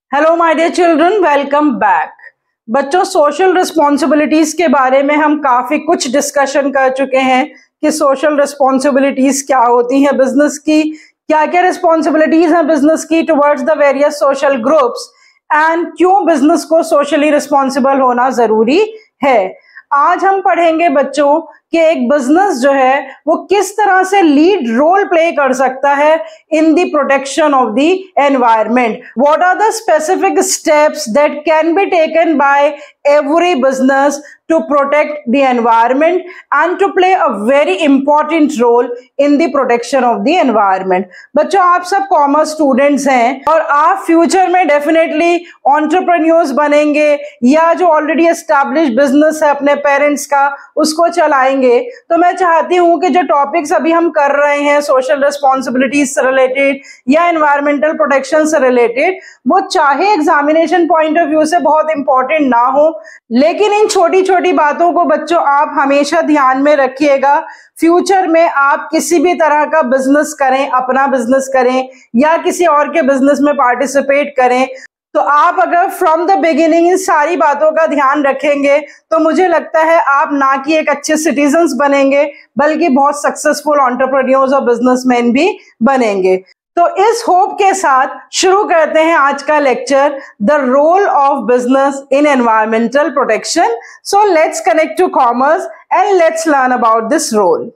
Hello my dear children, welcome back. बच्चों, social responsibilities के बारे में हम काफी कुछ डिस्कशन कर चुके हैं कि सोशल रिस्पॉन्सिबिलिटीज क्या होती हैं बिजनेस की, क्या क्या रिस्पॉन्सिबिलिटीज हैं बिजनेस की towards the various social groups and क्यों बिजनेस को सोशली रिस्पॉन्सिबल होना जरूरी है। आज हम पढ़ेंगे बच्चों कि एक बिजनेस जो है वो किस तरह से लीड रोल प्ले कर सकता है in the protection of the environment. What are the specific steps that can be taken by every business to protect the environment and to play a very important role in the protection of the environment। बच्चों, आप सब commerce students हैं और आप future में definitely entrepreneurs बनेंगे या जो ऑलरेडी एस्टैब्लिश बिजनेस है अपने पेरेंट्स का उसको चलाएंगे। तो मैं चाहती हूँ कि जो टॉपिक्स अभी हम कर रहे हैं सोशल रिस्पॉन्सिबिलिटीज से रिलेटेड या एनवायरमेंटल प्रोटेक्शन से रिलेटेड, वो चाहे एग्जामिनेशन पॉइंट ऑफ व्यू से बहुत इंपॉर्टेंट ना हो, लेकिन इन छोटी छोटी बातों को बच्चों आप हमेशा ध्यान में रखिएगा। फ्यूचर में आप किसी भी तरह का बिजनेस करें, अपना बिजनेस करें या किसी और के बिजनेस में पार्टिसिपेट करें, तो आप अगर फ्रॉम द बिगिनिंग इन सारी बातों का ध्यान रखेंगे तो मुझे लगता है आप ना कि एक अच्छे सिटीजन्स बनेंगे बल्कि बहुत सक्सेसफुल एंटरप्रेन्योर्स और बिजनेसमैन भी बनेंगे। तो इस होप के साथ शुरू करते हैं आज का lecture, the role of business in environmental protection. So let's connect to commerce and let's learn about this role.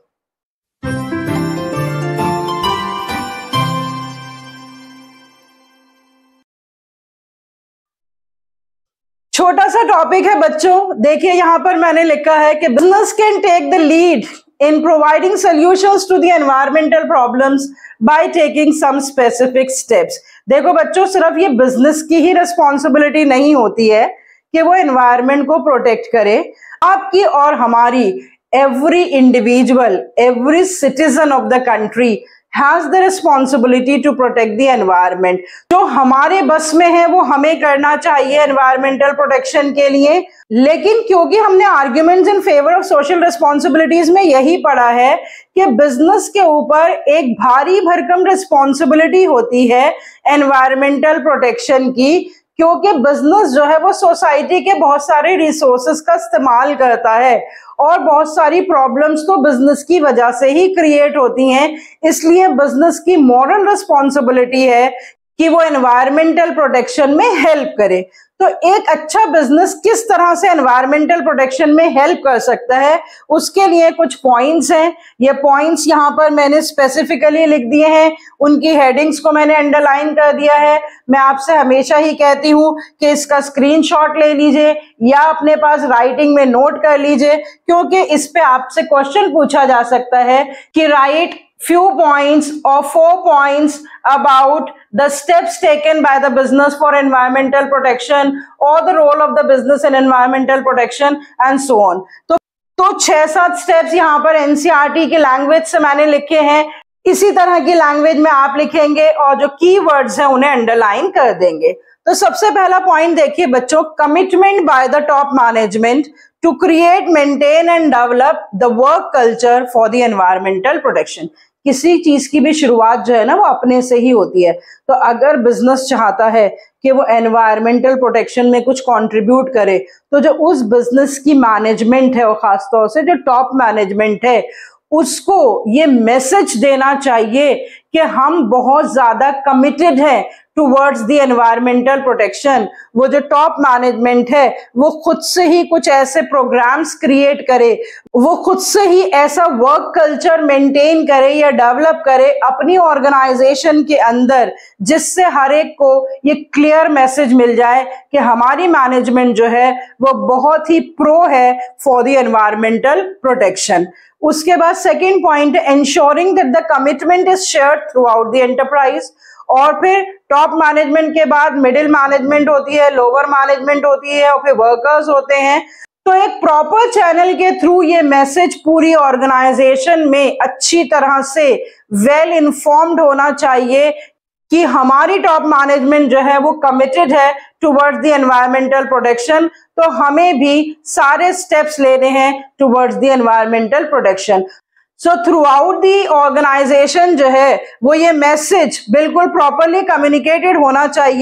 छोटा सा टॉपिक है बच्चों, देखिए यहां पर मैंने लिखा है कि business can take the lead in providing solutions to the environmental problems by taking some specific steps। देखो बच्चों, सिर्फ ये बिजनेस की ही रिस्पॉन्सिबिलिटी नहीं होती है कि वो एनवायरनमेंट को प्रोटेक्ट करे। आपकी और हमारी every individual, every citizen of the country has the responsibility to protect the environment। जो हमारे बस में है वो हमें करना चाहिए एनवायरमेंटल प्रोटेक्शन के लिए, लेकिन क्योंकि हमने arguments in favour of social responsibilities में यही पढ़ा है कि बिजनेस के ऊपर एक भारी भरकम रिस्पॉन्सिबिलिटी होती है एनवायरमेंटल प्रोटेक्शन की, क्योंकि बिजनेस जो है वो सोसाइटी के बहुत सारे रिसोर्सेस का इस्तेमाल करता है और बहुत सारी प्रॉब्लम्स तो बिजनेस की वजह से ही क्रिएट होती हैं। इसलिए बिजनेस की मॉरल रिस्पॉन्सिबिलिटी है कि वो एनवायरमेंटल प्रोटेक्शन में हेल्प करे। तो एक अच्छा बिजनेस किस तरह से एनवायरमेंटल प्रोटेक्शन में हेल्प कर सकता है, उसके लिए कुछ पॉइंट्स हैं। ये पॉइंट्स यहाँ पर मैंने स्पेसिफिकली लिख दिए हैं, उनकी हेडिंग्स को मैंने अंडरलाइन कर दिया है। मैं आपसे हमेशा ही कहती हूँ कि इसका स्क्रीनशॉट ले लीजिए या अपने पास राइटिंग में नोट कर लीजिए, क्योंकि इस पे आपसे क्वेश्चन पूछा जा सकता है कि right few points or 4 points about the steps taken by the business for environmental protection or the role of the business in environmental protection and so on। तो 6-7 स्टेप्स यहाँ पर एनसीईआरटी की लैंग्वेज से मैंने लिखे हैं, इसी तरह की लैंग्वेज में आप लिखेंगे और जो कीवर्ड्स हैं उन्हें अंडरलाइन कर देंगे। तो सबसे पहला पॉइंट देखिए बच्चों, commitment by the top management to create, maintain and develop the work culture for the environmental protection. किसी चीज की भी शुरुआत जो है ना वो अपने से ही होती है। तो अगर बिजनेस चाहता है कि वो एनवायरमेंटल प्रोटेक्शन में कुछ कंट्रीब्यूट करे, तो जो उस बिजनेस की मैनेजमेंट है और खासतौर से जो टॉप मैनेजमेंट है उसको ये मैसेज देना चाहिए कि हम बहुत ज्यादा कमिटेड हैं टुवर्ड्स द एनवायरमेंटल प्रोटेक्शन। वो जो टॉप मैनेजमेंट है वो खुद से ही कुछ ऐसे प्रोग्राम्स क्रिएट करे, वो खुद से ही ऐसा वर्क कल्चर मेंटेन करे या डेवलप करे अपनी ऑर्गेनाइजेशन के अंदर, जिससे हर एक को ये क्लियर मैसेज मिल जाए कि हमारी मैनेजमेंट जो है वो बहुत ही प्रो है फॉर द एनवायरमेंटल प्रोटेक्शन। उसके बाद सेकेंड पॉइंट है ensuring that the commitment is shared throughout the enterprise. और फिर टॉप मैनेजमेंट के बाद मिडिल मैनेजमेंट होती है, लोअर मैनेजमेंट होती है और फिर वर्कर्स होते हैं। तो एक प्रॉपर चैनल के थ्रू ये मैसेज पूरी ऑर्गेनाइजेशन में अच्छी तरह से वेल इन्फॉर्म्ड होना चाहिए कि हमारी टॉप मैनेजमेंट जो है वो कमिटेड है टुवर्ड्स द एनवायरमेंटल प्रोटेक्शन, तो हमें भी सारे स्टेप्स लेने हैं towards the environmental protection. So throughout the organisation जो है वो ये मैसेज बिल्कुल प्रॉपरली कम्युनिकेटेड होना चाहिए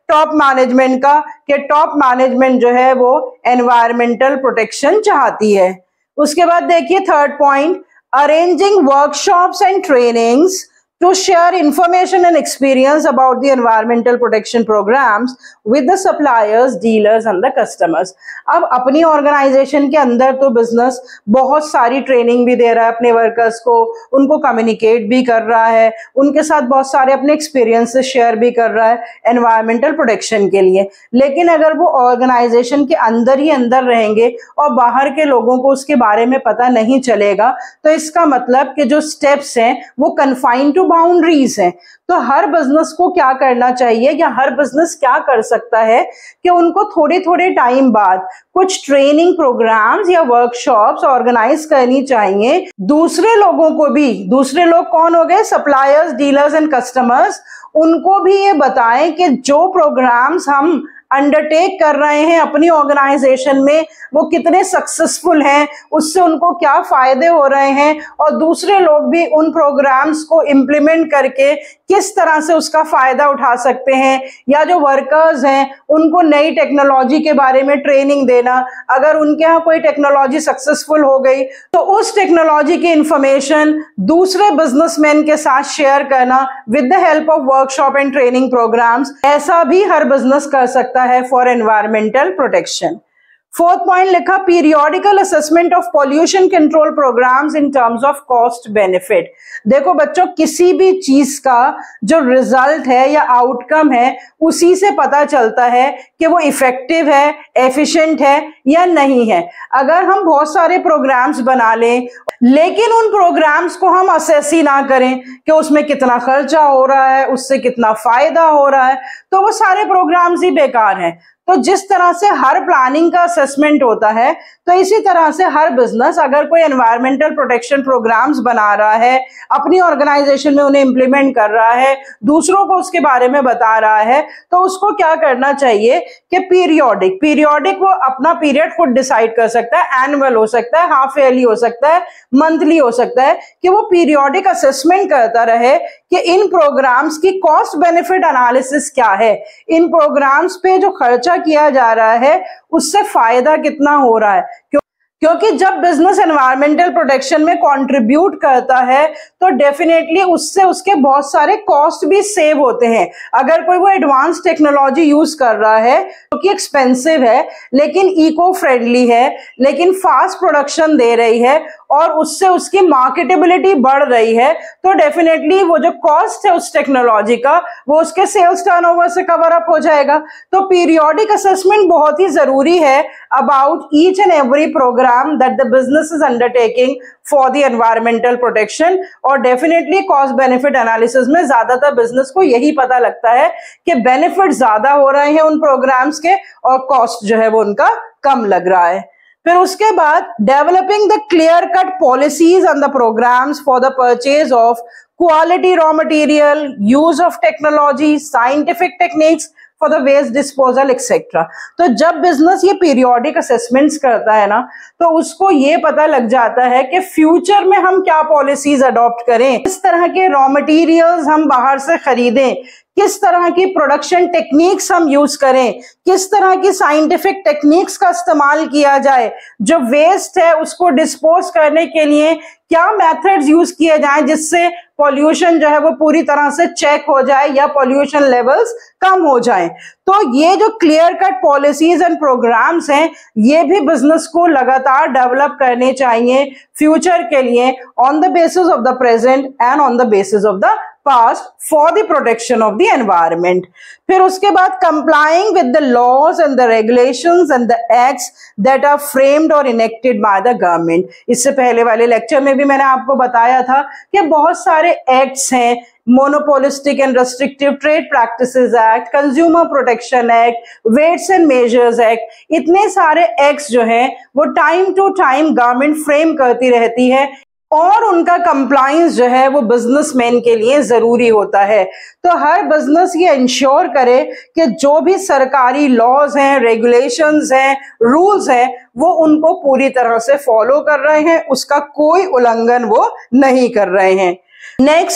टॉप मैनेजमेंट का, कि टॉप मैनेजमेंट जो है वो एनवायरमेंटल प्रोटेक्शन चाहती है। उसके बाद देखिए third point, arranging workshops and trainings to share information and experience about the environmental protection programs with the suppliers, dealers and the customers। अब अपनी ऑर्गेनाइजेशन के अंदर तो बिजनेस बहुत सारी ट्रेनिंग भी दे रहा है अपने वर्कर्स को, उनको कम्युनिकेट भी कर रहा है, उनके साथ बहुत सारे अपने एक्सपीरियंसेस शेयर भी कर रहा है एनवायरमेंटल प्रोटेक्शन के लिए। लेकिन अगर वो ऑर्गेनाइजेशन के अंदर ही अंदर रहेंगे और बाहर के लोगों को उसके बारे में पता नहीं चलेगा, तो इसका मतलब कि जो स्टेप्स हैं वो कन्फाइंड टू बाउंड्रीज हैं। तो हर बिजनेस को क्या करना चाहिए या हर बिजनेस क्या कर सकता है कि उनको थोड़े थोड़े टाइम बाद कुछ ट्रेनिंग प्रोग्राम्स या वर्कशॉप्स ऑर्गेनाइज करनी चाहिए। दूसरे लोगों को भी, दूसरे लोग कौन हो गए, सप्लायर्स, डीलर्स एंड कस्टमर्स, उनको भी ये बताएं कि जो प्रोग्राम्स हम अंडरटेक कर रहे हैं अपनी ऑर्गेनाइजेशन में वो कितने सक्सेसफुल हैं, उससे उनको क्या फायदे हो रहे हैं, और दूसरे लोग भी उन प्रोग्राम्स को इम्प्लीमेंट करके किस तरह से उसका फायदा उठा सकते हैं। या जो वर्कर्स हैं उनको नई टेक्नोलॉजी के बारे में ट्रेनिंग देना, अगर उनके यहाँ कोई टेक्नोलॉजी सक्सेसफुल हो गई तो उस टेक्नोलॉजी की इंफॉर्मेशन दूसरे बिजनेसमैन के साथ शेयर करना with the help of workshop and training programmes. ऐसा भी हर बिजनेस कर सकता है for environmental protection. Fourth point लिखा, periodical assessment of pollution control programmes in terms of cost benefit. देखो बच्चों, किसी भी चीज का जो रिजल्ट है या आउटकम है उसी से पता चलता है कि वो इफेक्टिव है, एफिशिएंट है या नहीं है। अगर हम बहुत सारे प्रोग्राम्स बना लें लेकिन उन प्रोग्राम्स को हम असेस ही ना करें कि उसमें कितना खर्चा हो रहा है, उससे कितना फायदा हो रहा है, तो वो सारे प्रोग्राम्स ही बेकार हैं। तो जिस तरह से हर प्लानिंग का असेसमेंट होता है, तो इसी तरह से हर बिजनेस अगर कोई एनवायरमेंटल प्रोटेक्शन प्रोग्राम्स बना रहा है, अपनी ऑर्गेनाइजेशन में उन्हें इंप्लीमेंट कर रहा है, दूसरों को उसके बारे में बता रहा है, तो उसको क्या करना चाहिए कि पीरियोडिक वो अपना पीरियड खुद डिसाइड कर सकता है, एनुअल हो सकता है, हाफ ईयरली हो सकता है, मंथली हो सकता है, कि वो पीरियोडिक असेसमेंट करता रहे कि इन प्रोग्राम्स की कॉस्ट बेनिफिट एनालिसिस क्या है, इन प्रोग्राम्स पे जो खर्चा किया जा रहा है उससे फायदा कितना हो रहा है। क्योंकि जब बिजनेस एनवायरमेंटल प्रोटेक्शन में कंट्रीब्यूट करता है तो डेफिनेटली उससे उसके बहुत सारे कॉस्ट भी सेव होते हैं। अगर कोई वो एडवांस टेक्नोलॉजी यूज कर रहा है जो कि एक्सपेंसिव है लेकिन इको फ्रेंडली है, लेकिन फास्ट प्रोडक्शन दे रही है और उससे उसकी मार्केटेबिलिटी बढ़ रही है, तो डेफिनेटली वो जो कॉस्ट है उस टेक्नोलॉजी का वो उसके सेल्स टर्नओवर से कवर अप हो जाएगा। तो पीरियोडिक असेसमेंट बहुत ही जरूरी है about each and every programme that the business is undertaking for the environmental protection। और डेफिनेटली कॉस्ट बेनिफिट एनालिसिस में ज्यादातर बिजनेस को यही पता लगता है कि बेनिफिट ज्यादा हो रहे हैं उन प्रोग्राम्स के और कॉस्ट जो है वो उनका कम लग रहा है। फिर उसके बाद developing the clear cut policies and the programmes for the purchase of quality raw material, use of technology, scientific techniques for the waste disposal etcetera. तो जब बिजनेस ये पीरियोडिक असेसमेंट्स करता है ना, तो उसको ये पता लग जाता है कि फ्यूचर में हम क्या पॉलिसीज अडॉप्ट करें, किस तरह के रॉ मटेरियल्स हम बाहर से खरीदें, किस तरह की प्रोडक्शन टेक्निक्स हम यूज करें, किस तरह की साइंटिफिक टेक्निक्स का इस्तेमाल किया जाए, जो वेस्ट है उसको डिस्पोज करने के लिए क्या मेथड्स यूज किए जाएं जिससे पॉल्यूशन जो है वो पूरी तरह से चेक हो जाए या पॉल्यूशन लेवल्स कम हो जाएं। तो ये जो clear cut policies and programmes हैं ये भी बिजनेस को लगातार डेवलप करने चाहिए फ्यूचर के लिए, on the basis of the present and on the basis of the past for the protection of the environment। फिर उसके बाद complying with the laws and the regulations and the acts that are framed or enacted by the government। इससे पहले वाले lecture में भी मैंने आपको बताया था कि बहुत सारे एक्ट्स हैं, monopolistic and restrictive trade practices act, consumer protection act, weights and measures act, इतने सारे एक्ट्स जो हैं वो time to time government frame करती रहती है और उनका कंप्लायंस जो है वो बिजनेसमैन के लिए जरूरी होता है। तो हर बिजनेस ये इंश्योर करे कि जो भी सरकारी लॉज हैं, रेगुलेशंस हैं, रूल्स हैं, वो उनको पूरी तरह से फॉलो कर रहे हैं, उसका कोई उल्लंघन वो नहीं कर रहे हैं। Next,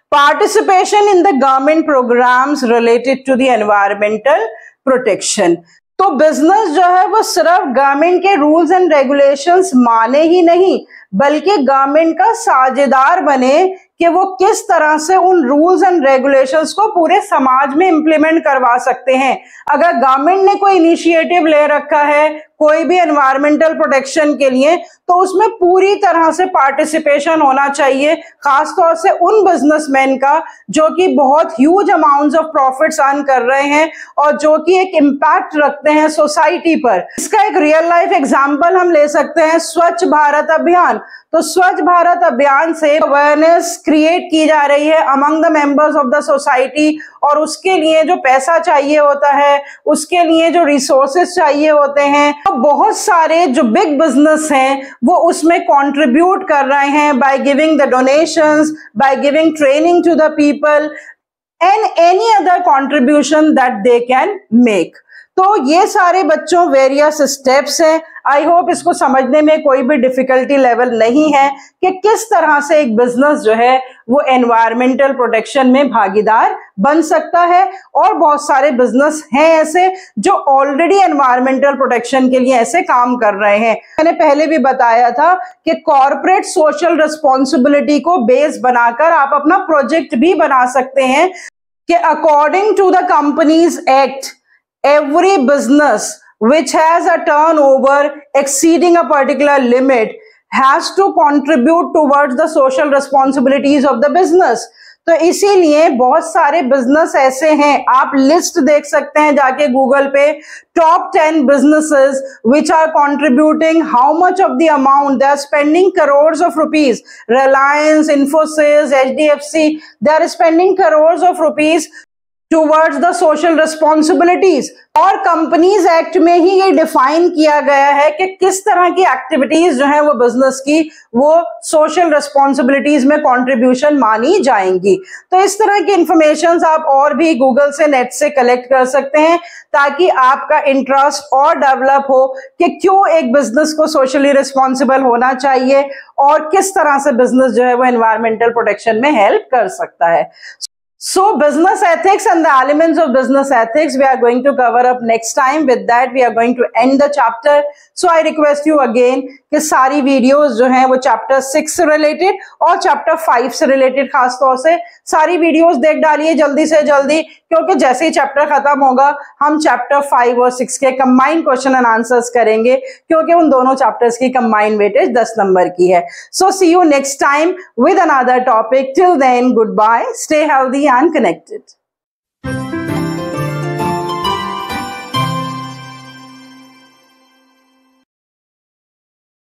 participation in the government programmes related to the environmental protection. तो बिजनेस जो है वो सिर्फ गवर्नमेंट के रूल्स एंड रेगुलेशंस माने ही नहीं, बल्कि गवर्नमेंट का साझेदार बने कि वो किस तरह से उन रूल्स एंड रेगुलेशंस को पूरे समाज में इंप्लीमेंट करवा सकते हैं। अगर गवर्नमेंट ने कोई इनिशिएटिव ले रखा है कोई भी एनवायरमेंटल प्रोटेक्शन के लिए, तो उसमें पूरी तरह से पार्टिसिपेशन होना चाहिए, खासतौर से उन बिजनेसमैन का जो कि बहुत huge amounts of profits earn कर रहे हैं और जो कि एक इम्पैक्ट रखते हैं सोसाइटी पर। इसका एक रियल लाइफ एग्जांपल हम ले सकते हैं, स्वच्छ भारत अभियान। तो स्वच्छ भारत अभियान से अवेयरनेस क्रिएट की जा रही है among the members of the society, और उसके लिए जो पैसा चाहिए होता है, उसके लिए जो रिसोर्सेस चाहिए होते हैं, तो बहुत सारे जो बिग बिजनेस हैं वो उसमें कंट्रीब्यूट कर रहे हैं by giving the donations, by giving training to the people and any other contribution that they can make. तो ये सारे बच्चों वेरियस स्टेप्स हैं। आई होप इसको समझने में कोई भी डिफिकल्टी लेवल नहीं है कि किस तरह से एक बिजनेस जो है वो एनवायरमेंटल प्रोटेक्शन में भागीदार बन सकता है। और बहुत सारे बिजनेस हैं ऐसे जो ऑलरेडी एनवायरमेंटल प्रोटेक्शन के लिए ऐसे काम कर रहे हैं। मैंने पहले भी बताया था कि कॉर्पोरेट सोशल रिस्पॉन्सिबिलिटी को बेस बनाकर आप अपना प्रोजेक्ट भी बना सकते हैं कि according to the companies act, every business which has a turnover exceeding a particular limit has to contribute towards the social responsibilities of the business। तो इसीलिए बहुत सारे बिजनेस ऐसे हैं, आप लिस्ट देख सकते हैं जाके गूगल पे, top 10 businesses which are contributing how much of the amount they are spending crores of rupees। Reliance, Infosys, HDFC, they are spending crores of rupees towards the social responsibilities. और companies act में ही ये define किया गया है कि किस तरह की एक्टिविटीज जो है वो बिजनेस की वो सोशल रिस्पॉन्सिबिलिटीज में कंट्रीब्यूशन मानी जाएंगी। तो इस तरह की इंफॉर्मेशन आप और भी गूगल से, नेट से कलेक्ट कर सकते हैं ताकि आपका इंटरेस्ट और डेवलप हो कि क्यों एक बिजनेस को सोशली रिस्पॉन्सिबल होना चाहिए और किस तरह से बिजनेस जो है वो एनवायरमेंटल प्रोटेक्शन में हेल्प कर सकता है। So business ethics and the elements of business ethics we are going to cover up next time. With that we are going to end the chapter. So I request you again कि सारी videos जो हैं वो chapter 6 से related और chapter 5 से related खास तौर से सारी वीडियोस देख डालिए जल्दी से जल्दी, क्योंकि जैसे ही चैप्टर खत्म होगा हम चैप्टर 5 और 6 के कंबाइंड क्वेश्चन एंड आंसर्स करेंगे, क्योंकि उन दोनों चैप्टर्स की कंबाइंड वेटेज 10 नंबर की है। So see you next time with another topic. Till then, goodbye. Stay healthy and connected.